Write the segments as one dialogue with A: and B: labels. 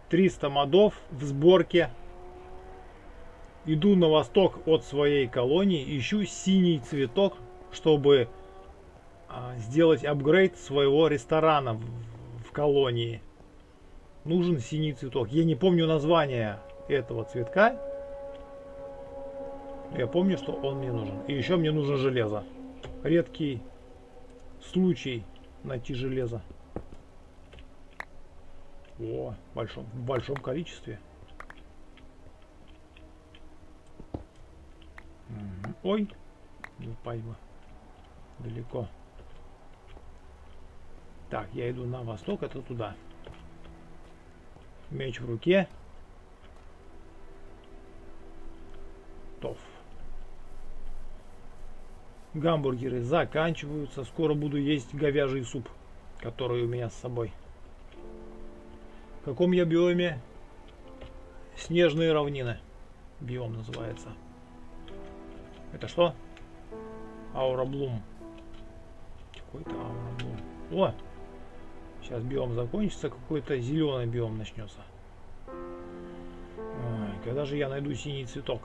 A: 300 модов в сборке. Иду на восток от своей колонии, ищу синий цветок, чтобы сделать апгрейд своего ресторана в колонии. Нужен синий цветок. Я не помню название этого цветка. Я помню, что он мне нужен. И еще мне нужно железо. Редкий случай найти железо. О, в большом количестве. Ой, не упасть бы. Далеко. Так, я иду на восток, это туда. Меч в руке. Тоф. Гамбургеры заканчиваются. Скоро буду есть говяжий суп, который у меня с собой. В каком я биоме? Снежные равнины. Биом называется. Это что? Аураблум. Какой-то аураблум. О! Сейчас биом закончится, какой-то зеленый биом начнется. Ой, когда же я найду синий цветок?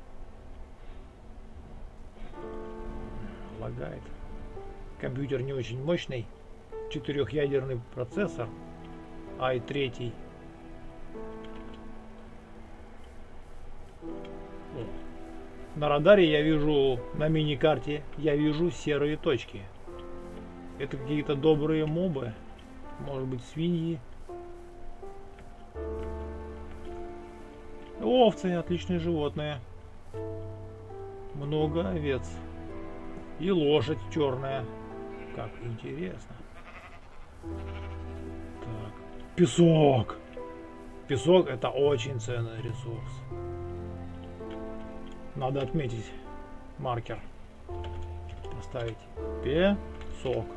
A: Лагает. Компьютер не очень мощный. 4-ядерный процессор. i3. На радаре я вижу, на мини-карте, я вижу серые точки. Это какие-то добрые мобы. Может быть, свиньи. Овцы, отличные животные. Много овец. И лошадь черная. Как интересно. Так. Песок. Песок — это очень ценный ресурс. Надо отметить маркер. Поставить песок.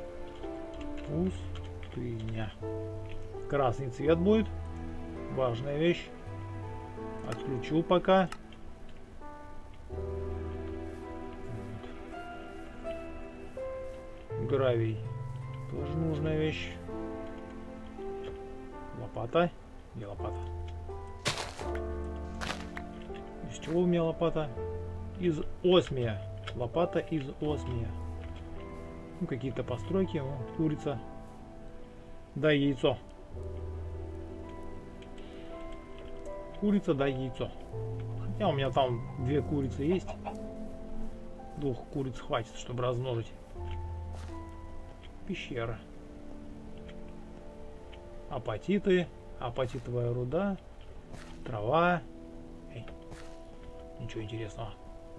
A: Пустыня. Красный цвет будет. Важная вещь. Отключу пока. Гравий. Тоже нужная вещь. Лопата. Где лопата? Из чего у меня лопата? Из осмия. Лопата из осмия. Ну, какие-то постройки. О, курица. Дай яйцо. Курица, дай яйцо. Хотя у меня там 2 курицы есть. 2 куриц хватит, чтобы размножить. Пещера. Апатиты. Апатитовая руда. Трава. Эй. Ничего интересного.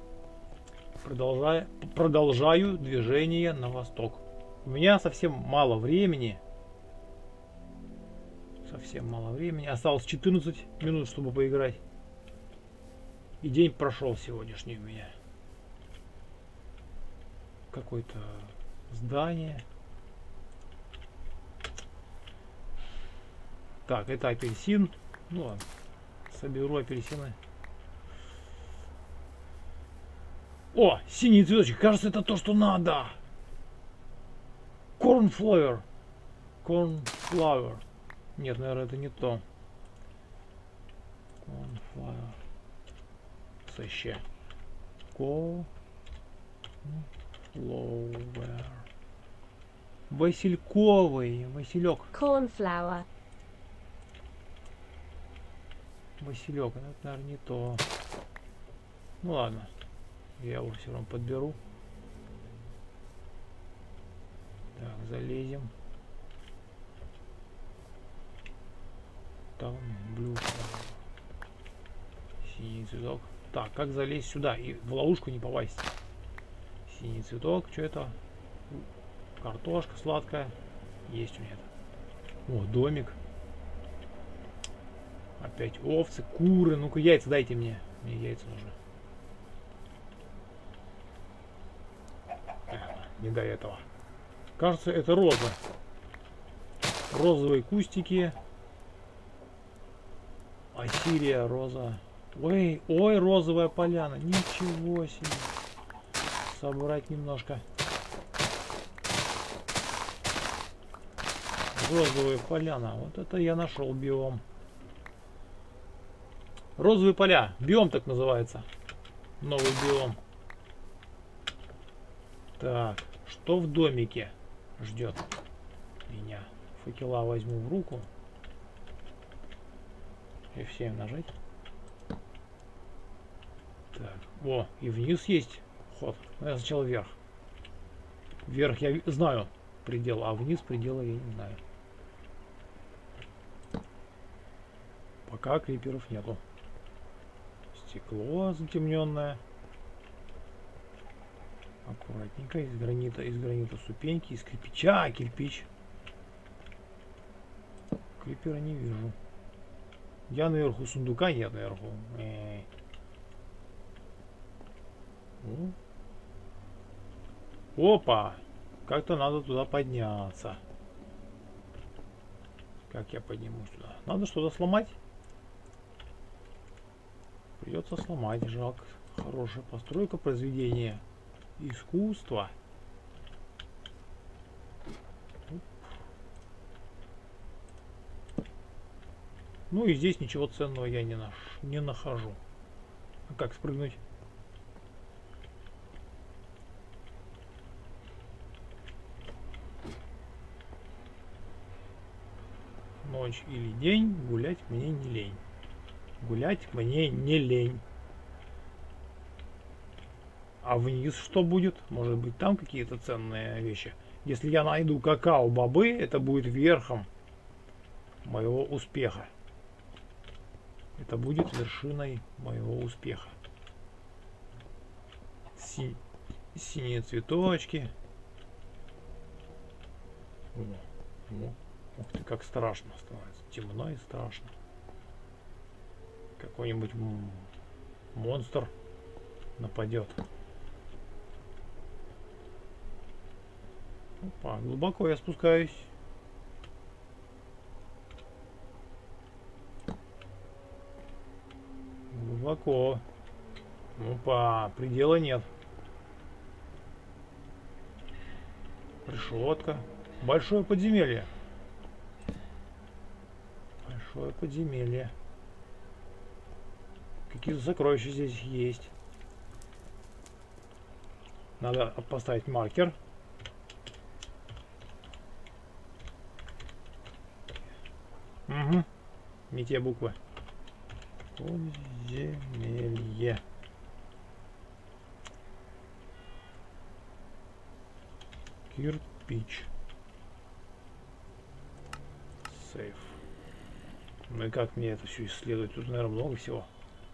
A: Продолжаю движение на восток. У меня совсем мало времени. Совсем мало времени. Осталось 14 минут, чтобы поиграть. И день прошел сегодняшний у меня. Какое-то здание. Так, это апельсин. Ну ладно. Соберу апельсины. О, синий цветочек. Кажется, это то, что надо. Cornflower. Cornflower. Нет, наверное, это не то. Cornflower. Сыще. Cornflower. Васильковый. Василек.
B: Cornflower.
A: Василек. Это, наверное, не то. Ну ладно. Я его все равно подберу. Так, залезем. Там блюдо. Синий цветок. Так, как залезть сюда и в ловушку не попасть? Синий цветок. Что это? Картошка сладкая. Есть у меня это. О, домик. Опять овцы, куры. Ну-ка, яйца дайте мне. Мне яйца нужны. Не до этого. Кажется, это роза. Розовые кустики. Ассирия, роза. Ой, ой, розовая поляна. Ничего себе. Собрать немножко. Розовая поляна. Вот это я нашел биом. Розовые поля. Биом так называется. Новый биом. Так, что в домике ждет меня? Факела возьму в руку. F7 нажать. Так, о, и вниз есть ход. Но я сначала вверх. Вверх я знаю предел, а вниз предела я не знаю. Пока криперов нету. Стекло затемненное. Аккуратненько. Из гранита ступеньки, из кирпича, кирпич. Крипера не вижу. Я наверху, сундука нет наверху. Опа! Как-то надо туда подняться. Как я поднимусь туда? Надо что-то сломать. Придется сломать. Жалко. Хорошая постройка, произведение искусства. Ну и здесь ничего ценного я не нахожу. А как спрыгнуть? Ночь или день, гулять мне не лень. Гулять мне не лень. А вниз что будет? Может быть, там какие-то ценные вещи. Если я найду какао-бобы, это будет верхом моего успеха. Это будет вершиной моего успеха. Синие цветочки. Ух ты, как страшно становится. Темно и страшно. Какой-нибудь монстр нападет. Опа, глубоко я спускаюсь. Глубоко. Опа, предела нет. Решетка. Большое подземелье. Большое подземелье. Какие-то сокровища здесь есть. Надо поставить маркер. Угу. Не те буквы. Подземелье. Кирпич. Сейф. Ну и как мне это все исследовать? Тут, наверное, много всего.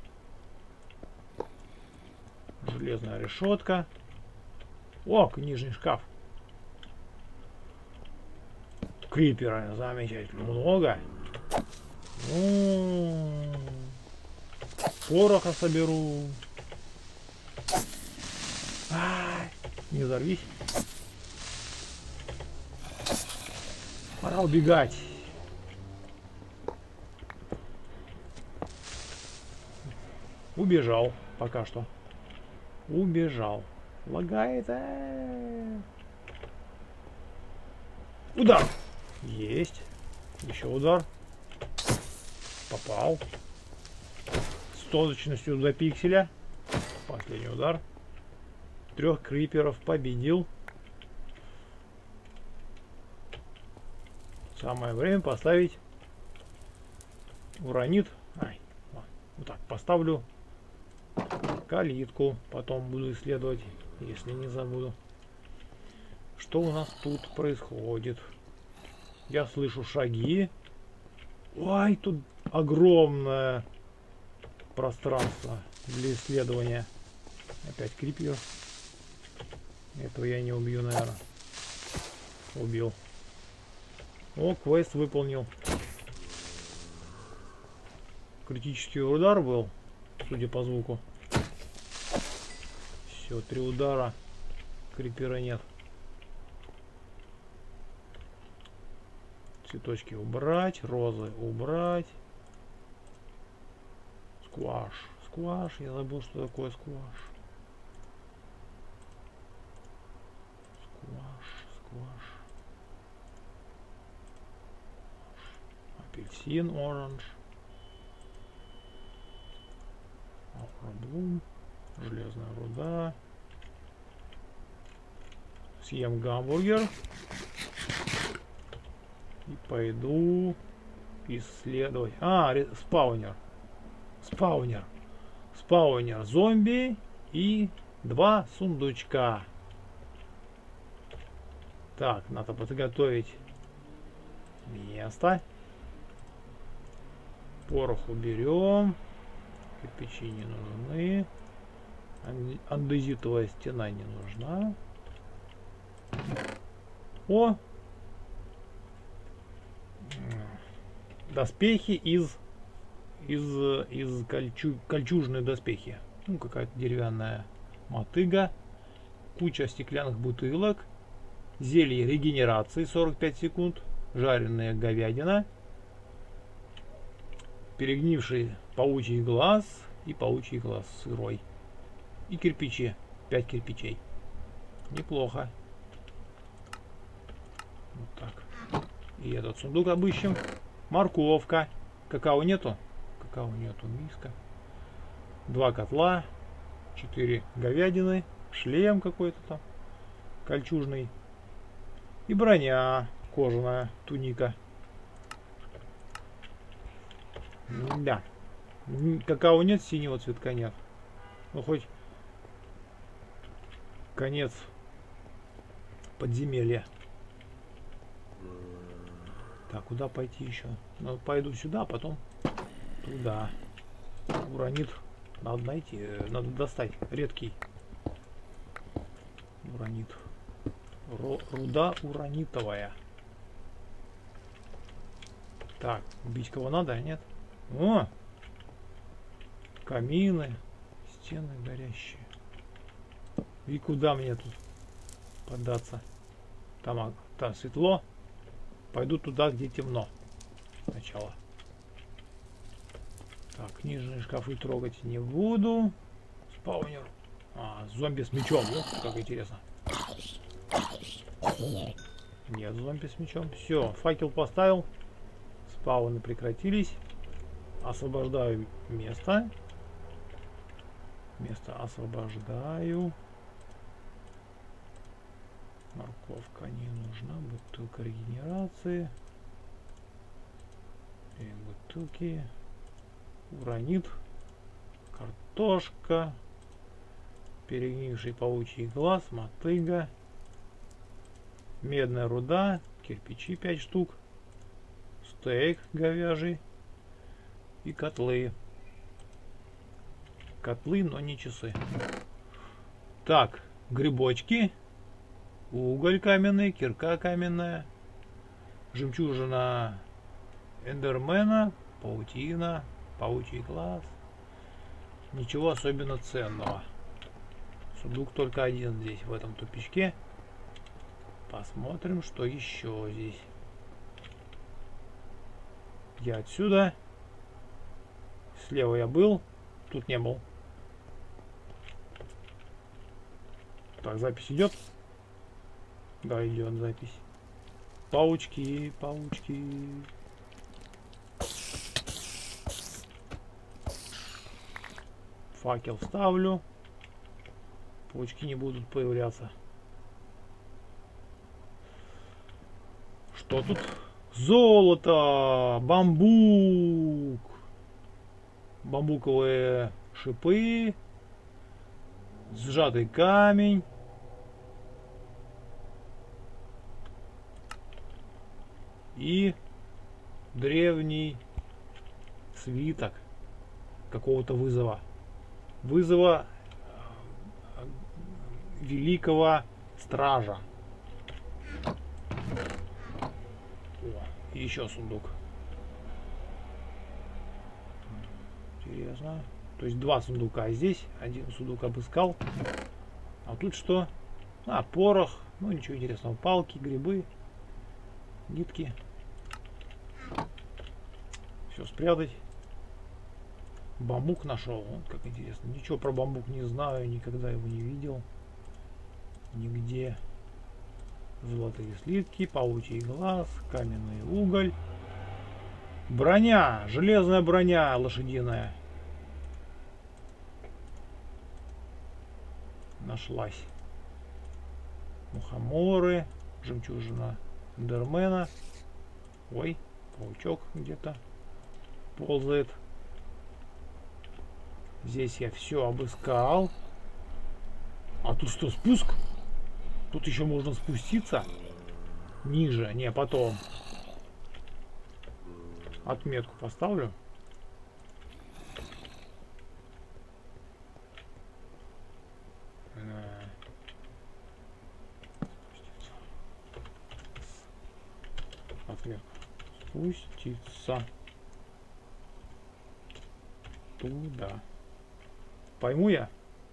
A: Железная решетка. О, книжный шкаф. Крипера, замечательно. Много. Пороха соберу. Не взорвись. Пора убегать. Убежал пока что. Убежал. Лагает. Удар. Есть. Еще удар. Попал. С точностью до пикселя. Последний удар. 3 криперов победил. Самое время поставить уранит. Вот так поставлю калитку. Потом буду исследовать, если не забуду. Что у нас тут происходит? Я слышу шаги. Ой, тут огромное пространство для исследования. Опять крипер. Этого я не убью, наверное. Убил. О, квест выполнил. Критический удар был, судя по звуку. Все, 3 удара. Крипера нет. Цветочки убрать, розы убрать. Скваш. Скваш, я забыл, что такое скваш. Скваш. Апельсин, оранж. Аураблум. Железная руда. Съем гамбургер. И пойду исследовать. Спаунер. Спаунер. Спаунер зомби и 2 сундучка. Так, надо подготовить место. Порох уберем. Кирпичи не нужны. Андезитовая стена не нужна. О! Доспехи из кольчужные доспехи. Ну, какая-то деревянная мотыга. Куча стеклянных бутылок. Зелье регенерации 45 секунд. Жареная говядина. Перегнивший паучий глаз. И паучий глаз сырой. И кирпичи. 5 кирпичей. Неплохо. Вот так. И этот сундук обыщем. Морковка. Какао нету? Какао нету. Миска. 2 котла. 4 говядины. Шлем какой-то там. Кольчужный. И броня. Кожаная. Туника. Да. Какао нет, синего цветка нет. Ну хоть конец подземелья. Так, куда пойти еще? Ну, пойду сюда, потом туда. Уранит. Надо найти, надо достать. Редкий. Уранит. Руда уранитовая. Так, убить кого надо, нет? О! Камины. Стены горящие. И куда мне тут податься? Там светло. Пойду туда, где темно. Сначала. Так, книжные шкафы трогать не буду. Спаунер. Зомби с мечом. Вот как интересно. Нет, зомби с мечом. Все, факел поставил. Спауны прекратились. Освобождаю место. Место освобождаю. Морковка не нужна. Бутылка регенерации. И бутылки. Уранит. Картошка. Перегнивший паучий глаз. Мотыга. Медная руда. Кирпичи 5 штук. Стейк говяжий. И котлы. Котлы, но не часы. Так, грибочки. Уголь каменный, кирка каменная, жемчужина эндермена, паутина, паучий глаз. Ничего особенно ценного. Сундук только один здесь, в этом тупичке. Посмотрим, что еще здесь. Я отсюда. Слева я был, тут не был. Так, запись идет. Да, идет запись. Паучки, паучки. Факел ставлю. Паучки не будут появляться. Что тут? Золото! Бамбук! Бамбуковые шипы. Сжатый камень. И древний свиток какого-то вызова. Вызова великого стража. И еще сундук. Интересно. То есть 2 сундука здесь. Один сундук обыскал. А тут что? Порох. Ну ничего интересного. Палки, грибы, нитки. Все спрятать. Бамбук нашел. Вот как интересно. Ничего про бамбук не знаю. Никогда его не видел. Нигде. Золотые слитки, паучий глаз, каменный уголь. Броня. Железная броня лошадиная. нашлась. Мухоморы, жемчужина Эндермена. Ой, паучок где-то ползает. Здесь я все обыскал. А тут что, спуск? Тут еще можно спуститься ниже. Не, потом. Отметку поставлю. Отметку. Спуститься. Туда. Пойму я?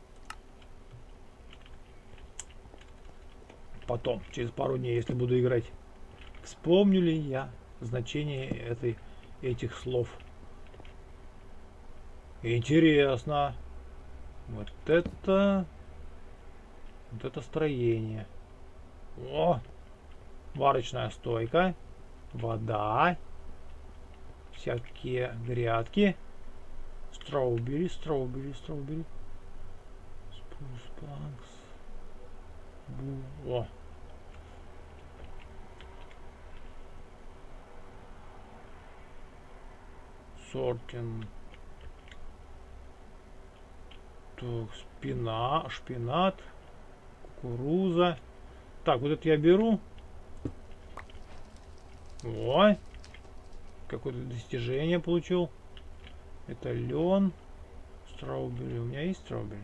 A: Потом, через пару дней, если буду играть. Вспомню ли я значение этих слов? Интересно. Вот это строение. О! Варочная стойка. Вода. Всякие грядки. Строубери. Спрус, планкс. О. Сортин. Так, шпинат, кукуруза. Так, вот это я беру. Ой, какое-то достижение получил. Это лен. Строубери. У меня есть строубери?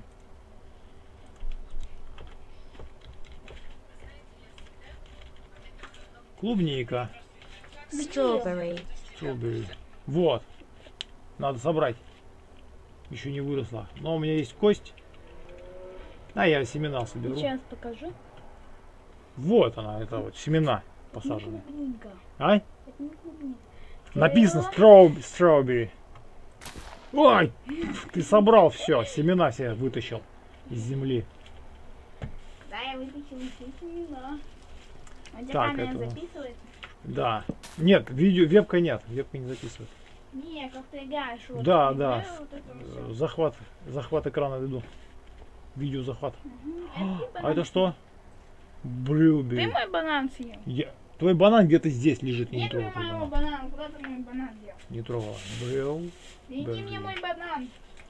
A: Клубника.
B: Strawberry.
A: Strawberry. Вот. Надо собрать. Еще не выросла. Но у меня есть кость. А я семена соберу.
B: Сейчас покажу.
A: Вот она, это вот семена посаженные. А?
B: Это не клубника.
A: Написано strawberry. Ой! Ты собрал все. Семена все вытащил из земли.
B: Да, я вытащил все семена. А где
A: Так,
B: камера
A: это...
B: записывает?
A: Да. Нет, вебка нет. Вебка не записывает.
B: Не, как ты играешь. Вот
A: Да,
B: ты
A: да.
B: играешь, вот это всё.
A: Захват экрана веду. Видео захват.
B: Угу.
A: А это что? Брюбери.
B: Ты мой банан съел.
A: Твой банан где-то здесь лежит. Не
B: Нет
A: трогай твой
B: моего
A: банан.
B: банана. Куда ты мой банан дел?
A: Не трогай. Брю.
B: Иди мне мой банан.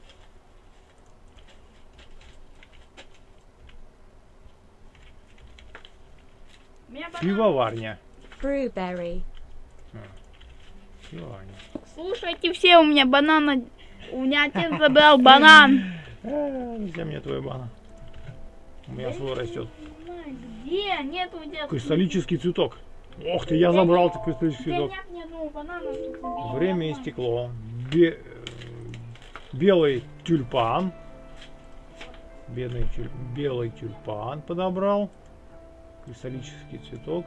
B: У меня банан.
A: Пивоварня.
C: Brewberry.
A: Пивоварня.
B: Слушайте все, у меня банана. У меня отец забрал банан.
A: Где мне твой банан? У меня свой растет.
B: Где? Нет у тебя.
A: Кристаллический цветок. Ох ты, я забрал этот кристаллический цветок.
B: Нет ни одного банана. Тут убери.
A: Время истекло. Белый тюльпан. Белый тюльпан подобрал. Кристаллический цветок.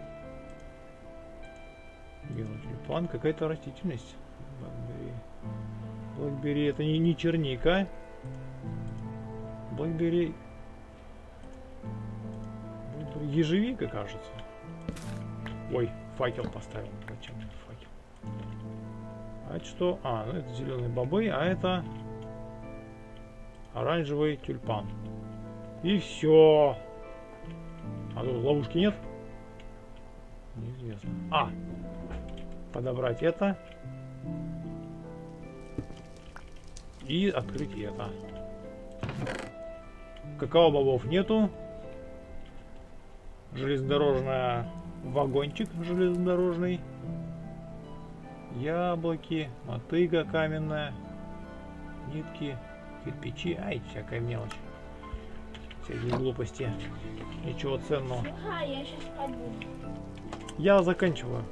A: Белый тюльпан. Какая-то растительность. Блэкбери. Это не черника. Блэкбери. Ежевика, кажется. Ой, факел поставил. Зачем мне факел? А это что? А, ну это зеленые бобы, а это оранжевый тюльпан. И все. А тут ловушки нет? Неизвестно. А! Подобрать это. И открыть это. Какао-бобов нету. Железнодорожная вагончик железнодорожный. Яблоки, мотыга каменная, нитки, кирпичи, ай, всякая мелочь. Всякие глупости. Ничего ценного.
B: Ага, я сейчас спать буду.
A: Я заканчиваю.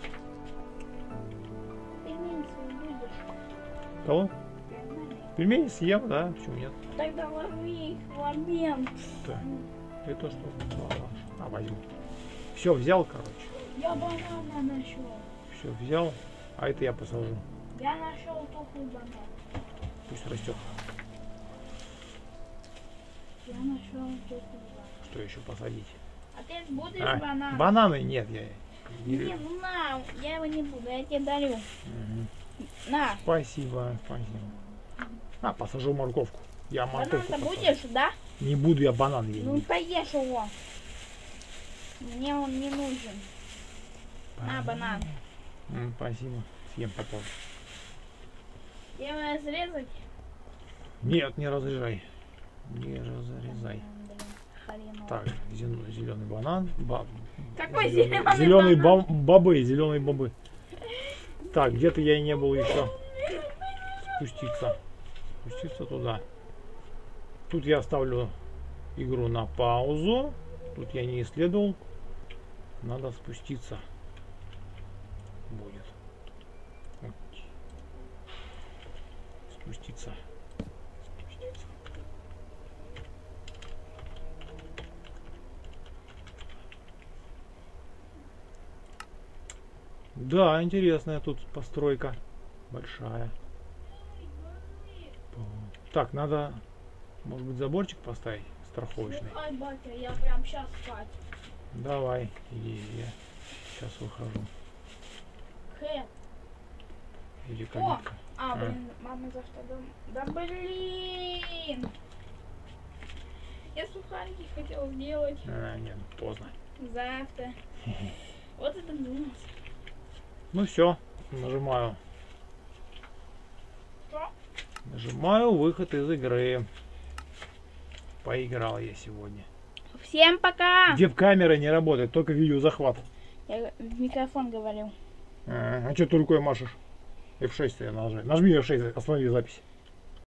B: Пельмени свои будешь?
A: Кого?
B: Пельмени.
A: Пельмени съем, да? Почему нет?
B: Тогда лови их в момент.
A: Да. Это что? А, возьму. Все, взял, короче.
B: Я банана нашел.
A: Все, взял. А это я посажу.
B: Я нашел тухлый банан.
A: Пусть растет.
B: Я нашел тухлый банан.
A: Что еще посадить?
B: А ты будешь
A: А,
B: банан?
A: бананы нет, я не...
B: Не, ну на, я его не буду, я тебе дарю.
A: Мгм.
B: На.
A: Спасибо, спасибо. А, посажу морковку. Я морковку
B: Банан-то
A: посажу.
B: будешь, да?
A: Не буду я банан есть.
B: Ну поешь его. Мне он не нужен. На, банан.
A: Спасибо. Съем потом.
B: Я его разрезать?
A: Нет, не разрезай. Не разрезай.
B: Блин, хреново.
A: Так, зеленый банан.
B: Какой зеленый
A: Зеленые
B: банан?
A: бобы, зеленые бобы. Так, где-то я и не был еще. Спуститься. Спуститься туда. Тут я ставлю игру на паузу. Тут я не исследовал. Надо спуститься. Будет. Вот. Спуститься. Спуститься. Да, интересная тут постройка. Большая. Так, надо, может быть, заборчик поставить страховочный.
B: Ай, батя, я прям сейчас спать.
A: Давай, иди, я сейчас выхожу.
B: Хэ.
A: Или калитка.
B: Блин, мама завтра дома. Да блин! Я сухарики хотела сделать.
A: Нет, поздно.
B: Завтра. Вот это думал.
A: Ну все, нажимаю.
B: Что?
A: Нажимаю выход из игры. Поиграл я сегодня.
B: Всем пока!
A: Веб-камера не работает, только видеозахват.
B: Я в микрофон говорил.
A: А что ты рукой машешь? F6 я нажми. Нажми F6, останови запись.